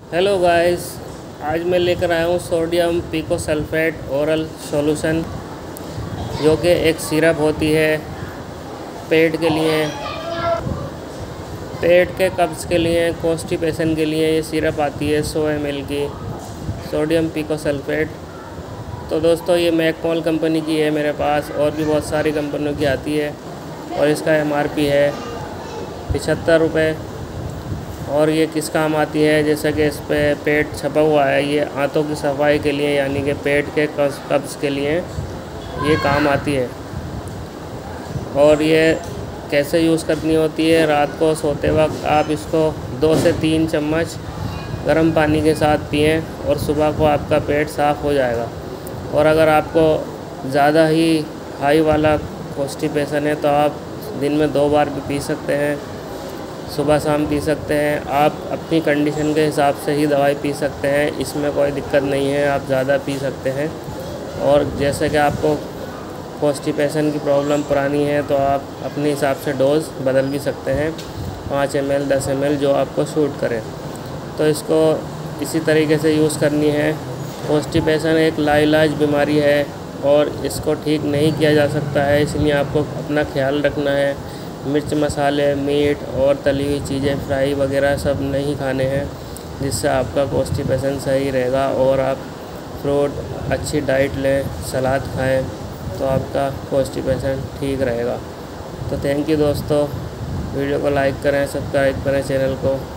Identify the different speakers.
Speaker 1: Hello guys, आज मैं लेकर आया हूँ सोडियम पिकोसल्फेट ओरल सॉल्यूशन, जो कि एक सिरप होती है पेट के लिए, पेट के कब्ज़ के लिए, कॉन्स्टिपेशन के लिए। ये सिरप आती है 100 ml की सोडियम पिकोसल्फेट। तो दोस्तों, ये मैकमोल कंपनी की है मेरे पास, और भी बहुत सारी कंपनियों की आती है और इसका MRP है 75 रुपये। और ये किस काम आती है, जैसा कि इस पे पेट छपा हुआ है, ये आंतों की सफाई के लिए, यानी कि पेट के कब्ज़ के लिए ये काम आती है। और ये कैसे यूज़ करनी होती है, रात को सोते वक्त आप इसको 2 से 3 चम्मच गर्म पानी के साथ पिएं और सुबह को आपका पेट साफ़ हो जाएगा। और अगर आपको ज़्यादा ही हाई वाला कॉन्स्टिपेशन है तो आप दिन में 2 बार भी पी सकते हैं, सुबह शाम पी सकते हैं। आप अपनी कंडीशन के हिसाब से ही दवाई पी सकते हैं, इसमें कोई दिक्कत नहीं है, आप ज़्यादा पी सकते हैं। और जैसे कि आपको कॉन्स्टिपेशन की प्रॉब्लम पुरानी है तो आप अपने हिसाब से डोज़ बदल भी सकते हैं, 5 ml 10 ml जो आपको सूट करे। तो इसको इसी तरीके से यूज़ करनी है। कॉन्स्टिपेशन एक लाइलाज बीमारी है और इसको ठीक नहीं किया जा सकता है, इसलिए आपको अपना ख्याल रखना है। मिर्च मसाले, मीट और तली हुई चीज़ें, फ्राई वगैरह सब नहीं खाने हैं, जिससे आपका कॉन्स्टिपेशन सही रहेगा। और आप फ्रूट, अच्छी डाइट लें, सलाद खाएं, तो आपका कॉन्स्टिपेशन ठीक रहेगा। तो थैंक यू दोस्तों, वीडियो को लाइक करें, सब्सक्राइब करें चैनल को।